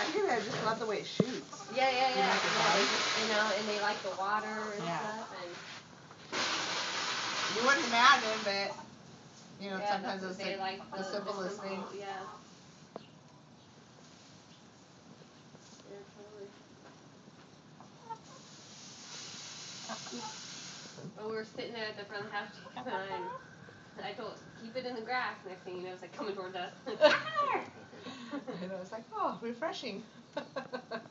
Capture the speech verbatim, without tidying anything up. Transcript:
think I just love the way it shoots. Yeah, yeah, yeah. You, like yeah they just, you know, and they like the water and yeah. stuff. And you wouldn't imagine, but you know, yeah, sometimes the, it's they like, like the, the simplest simple, thing. yeah. Yeah, totally. Well, we were sitting there at the front of the house and I told keep it in the grass. Next thing you know, it's like coming towards us. And I was like, oh, refreshing.